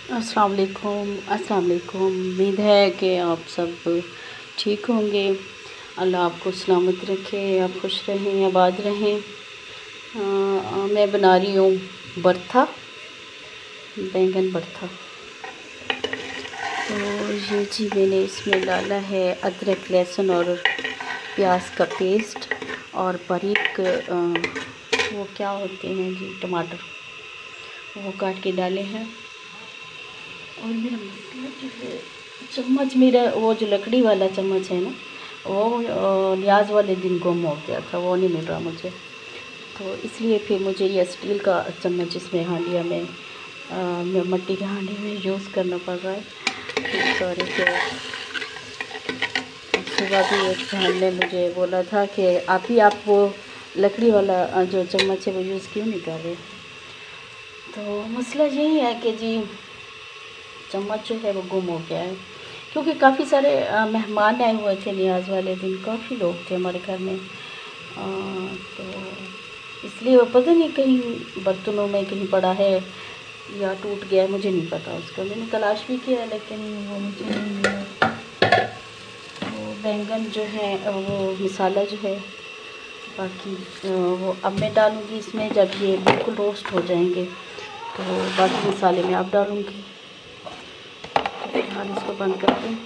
अस्सलाम वालेकुम। उम्मीद है कि आप सब ठीक होंगे। अल्लाह आपको सलामत रखे, आप खुश रहें, आबाद रहें। मैं बना रही हूँ भरता, बैंगन भरता। तो ये जी मैंने इसमें डाला है अदरक, लहसुन और प्याज का पेस्ट और बारीक वो क्या होते हैं जी, टमाटर, वो काट के डाले हैं। और मेरा चम्मच, मेरा वो जो लकड़ी वाला चम्मच है ना, वो न्याज वाले दिन गुम हो गया था, वो नहीं मिल रहा मुझे। तो इसलिए फिर मुझे ये स्टील का चम्मच इसमें हांडिया में मिट्टी के हांडी में यूज़ करना पड़ रहा है। सॉरी। तो सुबह भी एक बहन ने मुझे बोला था कि आप वो लकड़ी वाला जो चम्मच है वो यूज़ क्यों नहीं कर रहे। तो मसला यही है कि जी चम्मच जो है वो गुम हो गया है, क्योंकि काफ़ी सारे मेहमान आए हुए थे न्याज वाले दिन, काफ़ी लोग थे हमारे घर में। तो इसलिए वो पता नहीं कहीं बर्तनों में कहीं पड़ा है या टूट गया है, मुझे नहीं पता उसका। मैंने तलाश भी किया लेकिन वो मुझे नहीं मिला। वो बैंगन जो है वो मसाला जो है बाकी वो अब मैं डालूँगी इसमें, जब ये बिल्कुल रोस्ट हो जाएंगे तो बाकी मसाले में अब डालूँगी। फिलहाल इसको बंद कर दूँ।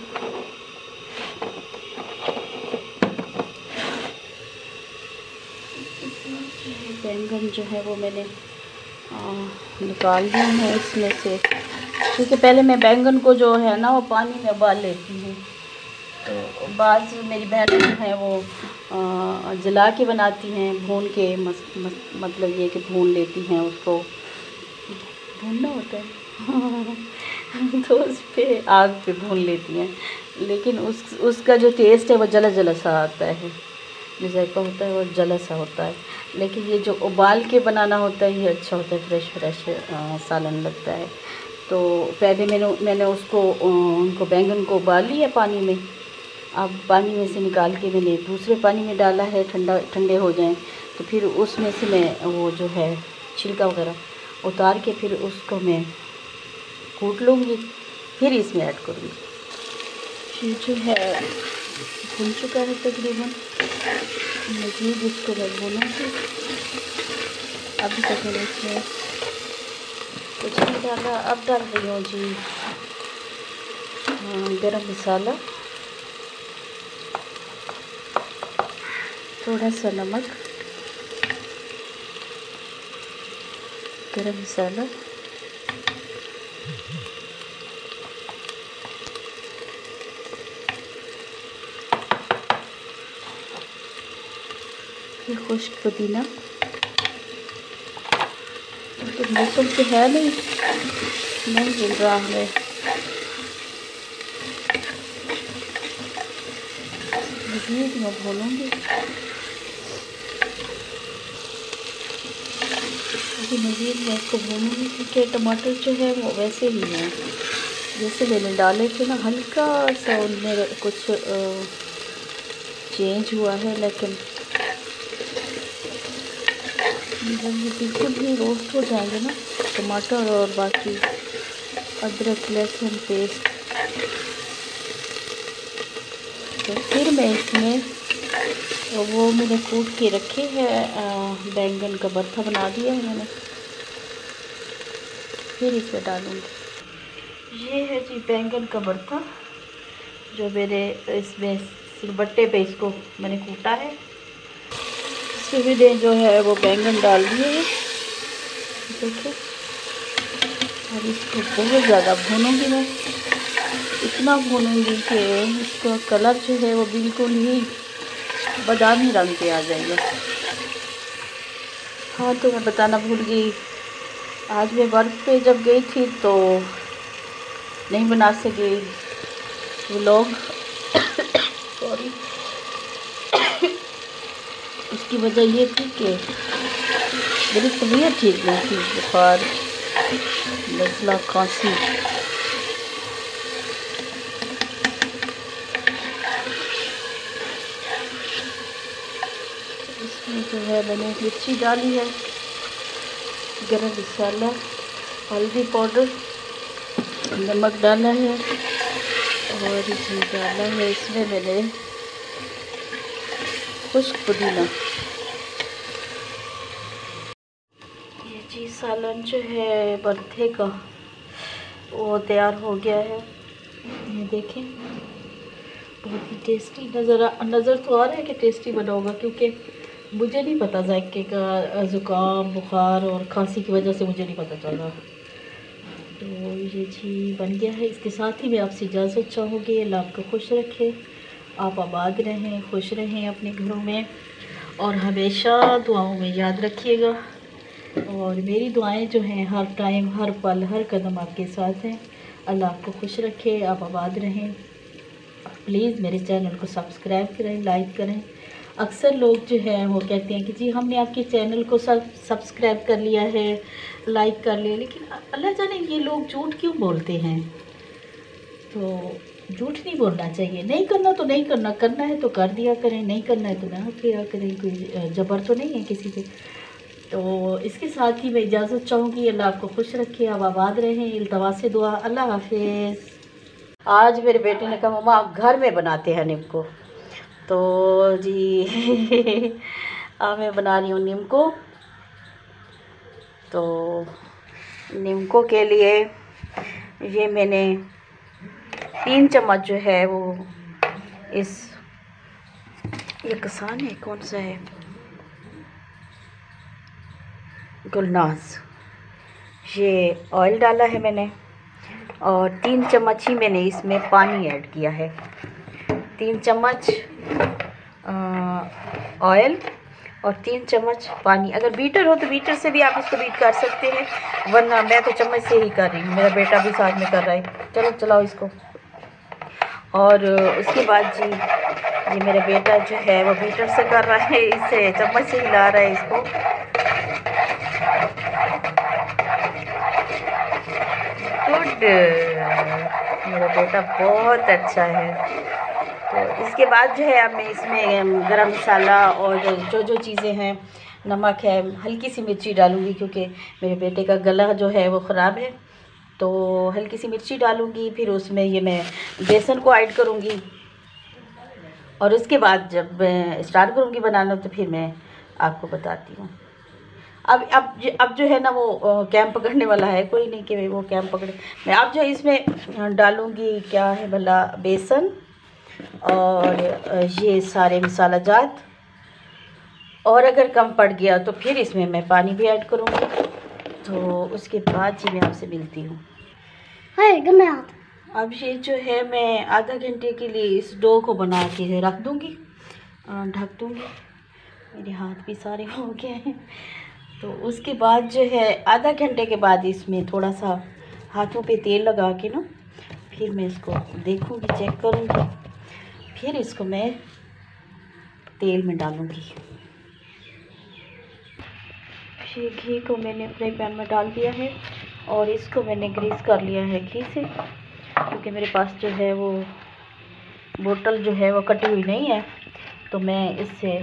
बैंगन जो है वो मैंने निकाल दिए हैं इसमें से, क्योंकि पहले मैं बैंगन को जो है ना वो पानी में उबाल लेती हूँ। तो बाज़ मेरी बहन जो है वो जला के बनाती हैं, भून के मतलब ये कि भून लेती हैं उसको, भूनना होता है तो उस पर आग पे भून लेती हैं, लेकिन उसका जो टेस्ट है वो जला जला सा आता है, जो जायका होता है वो जला सा होता है। लेकिन ये जो उबाल के बनाना होता है ये अच्छा होता है, फ्रेश सालन लगता है। तो पहले मैंने उसको उनको बैंगन को उबाल लिया पानी में। अब पानी में से निकाल के मैंने दूसरे पानी में डाला है, ठंडे हो जाएं तो फिर उसमें से मैं वो जो है छिलका वगैरह उतार के फिर उसको मैं कूट लूँगी, फिर इसमें ऐड करूँगी। ये जो है भुन चुका है तकरीबन, मज़ीद इसको मैं भूनूँगी। अभी तक मैंने इसमें कुछ नहीं डाला। अब डाल रही हूँ जी गरम मसाला, थोड़ा सा नमक, गरम मसाला, फिर खुश्क पुदीना। तो मौसम तो है नहीं मिल रहा है। मज़ीद मैं भूनूँगी, अभी मज़ीद मैं इसको भूनूँगी, क्योंकि टमाटर जो है वो वैसे ही हैं जैसे मैंने डाले थे ना, हल्का सा उनमें कुछ चेंज हुआ है। लेकिन जब ये बिल्कुल ही रोस्ट हो जाएंगे ना टमाटर और बाकी अदरक लहसुन पेस्ट, तो फिर मैं इसमें वो मैंने कूट के रखे हैं बैंगन का भरता बना दिया है मैंने, फिर इसमें डालूँगी। ये है जी बैंगन का भरता जो मेरे इसमें सिलबट्टे पे इसको मैंने कूटा है। इसमें मैंने जो है वो बैंगन डाल दिए हैं, देखिए। और इसको बहुत ज़्यादा भूनूंगी मैं, इतना भूनूंगी कि इसका कलर जो है वो बिल्कुल ही बादामी रंग पे आ जाएगा। हाँ, तो मैं बताना भूल गई, आज मैं वर्क पे जब गई थी तो नहीं बना सकी व्लॉग सॉरी। उसकी वजह ये थी कि मेरी तबीयत ठीक नहीं थी, बुखार, नज़ला, खांसी। इसमें जो है मैंने मिर्ची डाली है, गरम मसाला, हल्दी पाउडर, नमक डाला है और इसमें डाला है, इसमें मैंने खुश्क पुदीना। ये जी सालन जो है बर्थे का वो तैयार हो गया है। ये देखें, बहुत ही टेस्टी नज़र तो आ रहा है कि टेस्टी बना होगा, क्योंकि मुझे नहीं पता जायके का, ज़ुकाम बुखार और खांसी की वजह से मुझे नहीं पता चल रहा। तो ये जी बन गया है। इसके साथ ही मैं आपसे इजाज़त चाहूँगी। अल्लाह आपको खुश रखे, आप आबाद रहें, खुश रहें अपने घरों में, और हमेशा दुआओं में याद रखिएगा। और मेरी दुआएं जो हैं हर टाइम, हर पल, हर कदम आपके साथ हैं। अल्लाह आपको खुश रखे, आप आबाद रहें। प्लीज़ मेरे चैनल को सब्सक्राइब करें, लाइक करें। अक्सर लोग जो है वो कहते हैं कि जी हमने आपके चैनल को सब्सक्राइब कर लिया है, लाइक कर लिया, लेकिन अल्लाह जाने ये लोग झूठ क्यों बोलते हैं। तो झूठ नहीं बोलना चाहिए। नहीं करना तो नहीं करना, करना है तो कर दिया करें, नहीं करना है तो ना किया करें, कोई जबर तो नहीं है किसी पे। तो इसके साथ ही मैं इजाज़त चाहूँगी। अल्लाह आपको खुश रखे, आप आबाद रहें। इल्तवा से दुआ। अल्लाह हाफिज़। आज मेरे बेटे ने कहा मम्मा आप घर में बनाते हैं नीम को, तो जी अब मैं बना रही हूँ नीम को। तो नीम के लिए ये मैंने 3 चम्मच जो है वो ये कसान है, कौन सा है, गुलनाज, ये ऑयल डाला है मैंने, और 3 चम्मच ही मैंने इसमें पानी ऐड किया है। 3 चम्मच ऑयल और 3 चम्मच पानी। अगर बीटर हो तो बीटर से भी आप इसको बीट कर सकते हैं, वरना मैं तो चम्मच से ही कर रही हूँ, मेरा बेटा भी साथ में कर रहा है। चलो चलाओ इसको। और उसके बाद जी ये मेरा बेटा जो है वो बीटर से कर रहा है, इसे चम्मच से हिला रहा है इसको। गुड, मेरा बेटा बहुत अच्छा है। तो इसके बाद जो है अब मैं इसमें गरम मसाला और जो चीज़ें हैं, नमक है, हल्की सी मिर्ची डालूँगी, क्योंकि मेरे बेटे का गला जो है वो ख़राब है, तो हल्की सी मिर्ची डालूँगी। फिर उसमें ये मैं बेसन को ऐड करूँगी, और उसके बाद जब मैं स्टार्ट करूँगी बनाना तो फिर मैं आपको बताती हूँ। अब जो है ना वो कैंप पकड़ने वाला है, कोई नहीं कि वो कैंप पकड़े। मैं अब जो इसमें डालूँगी क्या है भला, बेसन और ये सारे मसाला जात, और अगर कम पड़ गया तो फिर इसमें मैं पानी भी ऐड करूँगी। तो उसके बाद जी मैं आपसे मिलती हूँ। अब ये जो है मैं आधा घंटे के लिए इस डो को बना के रख दूँगी, ढक दूँगी। मेरे हाथ भी सारे हो गए हैं। तो उसके बाद जो है आधा घंटे के बाद इसमें थोड़ा सा हाथों पे तेल लगा के ना, फिर मैं इसको देखूँगी, चेक करूँगी, फिर इसको मैं तेल में डालूँगी। ये घी को मैंने फ्राई पैन में डाल दिया है, और इसको मैंने ग्रीस कर लिया है घी से, क्योंकि मेरे पास जो है वो बोतल जो है वो कटी हुई नहीं है, तो मैं इससे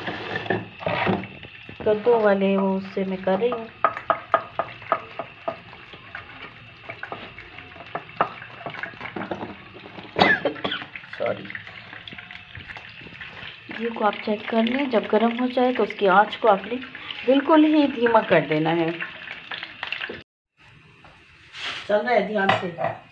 कद्दू वाले वो उससे मैं कर रही हूँ। सॉरी। घी को आप चेक कर लें, जब गर्म हो जाए तो उसकी आंच को आपने बिल्कुल ही धीमा कर देना है। चल रहा है, ध्यान से।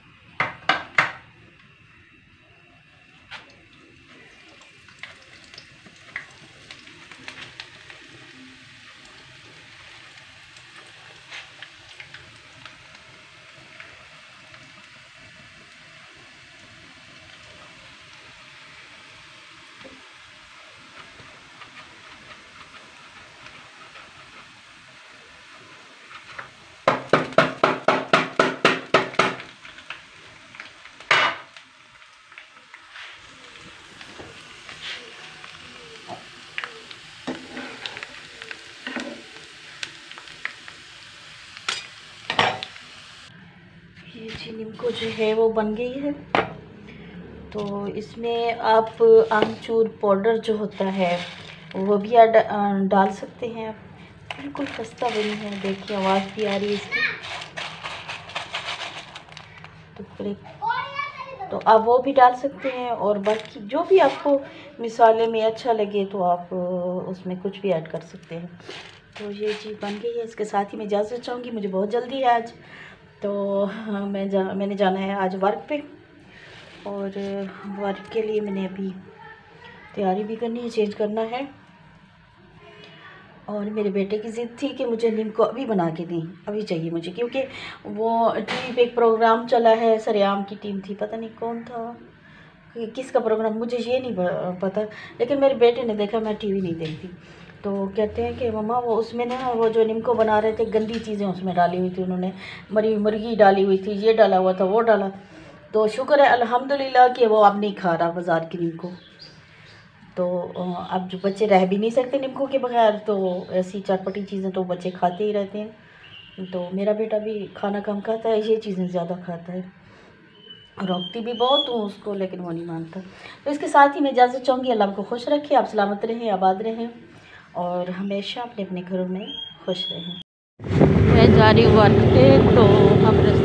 ये जी नीमको जो है वो बन गई है। तो इसमें आप आमचूर पाउडर जो होता है वो भी डाल सकते हैं। बिल्कुल खस्ता बनी है, देखिए आवाज़ भी आ रही है इसकी। टुकड़े, तो आप वो भी डाल सकते हैं। और बाकी जो भी आपको मसाले में अच्छा लगे तो आप उसमें कुछ भी ऐड कर सकते हैं। तो ये चीज़ बन गई है। इसके साथ ही मैं इजाज़त चाहूँगी, मुझे बहुत जल्दी है आज, तो मैंने जाना है आज वर्क पे, और वर्क के लिए मैंने अभी तैयारी भी करनी है, चेंज करना है। और मेरे बेटे की ज़िद थी कि मुझे नीम को अभी बना के दें, अभी चाहिए मुझे, क्योंकि वो टीवी पे एक प्रोग्राम चला है, सरेआम की टीम थी, पता नहीं कौन था, किसका प्रोग्राम मुझे ये नहीं पता, लेकिन मेरे बेटे ने देखा, मैं टीवी नहीं देखती, तो कहते हैं कि मम्मा वो उसमें ना वो जो नीम को बना रहे थे गंदी चीज़ें उसमें डाली हुई थी, उन्होंने मरी मुर्गी डाली हुई थी, ये डाला हुआ था, वो डाला। तो शुक्र है अल्हम्दुलिल्लाह कि वो अब नहीं खा रहा बाज़ार की नीम को। तो अब जो बच्चे रह भी नहीं सकते नींबू के बगैर, तो ऐसी चटपटी चीज़ें तो बच्चे खाते ही रहते हैं। तो मेरा बेटा भी खाना कम खाता है, ये चीज़ें ज़्यादा खाता है, रोकती भी बहुत हूँ उसको, लेकिन वो नहीं मानता। तो इसके साथ ही मैं इजाज़त चाहूँगी, अल्लाह आपको खुश रखे, आप सलामत रहें, आबाद रहें, और हमेशा अपने अपने घरों में खुश रहें। मैं जा रही हूँ वर्क पे, तो हम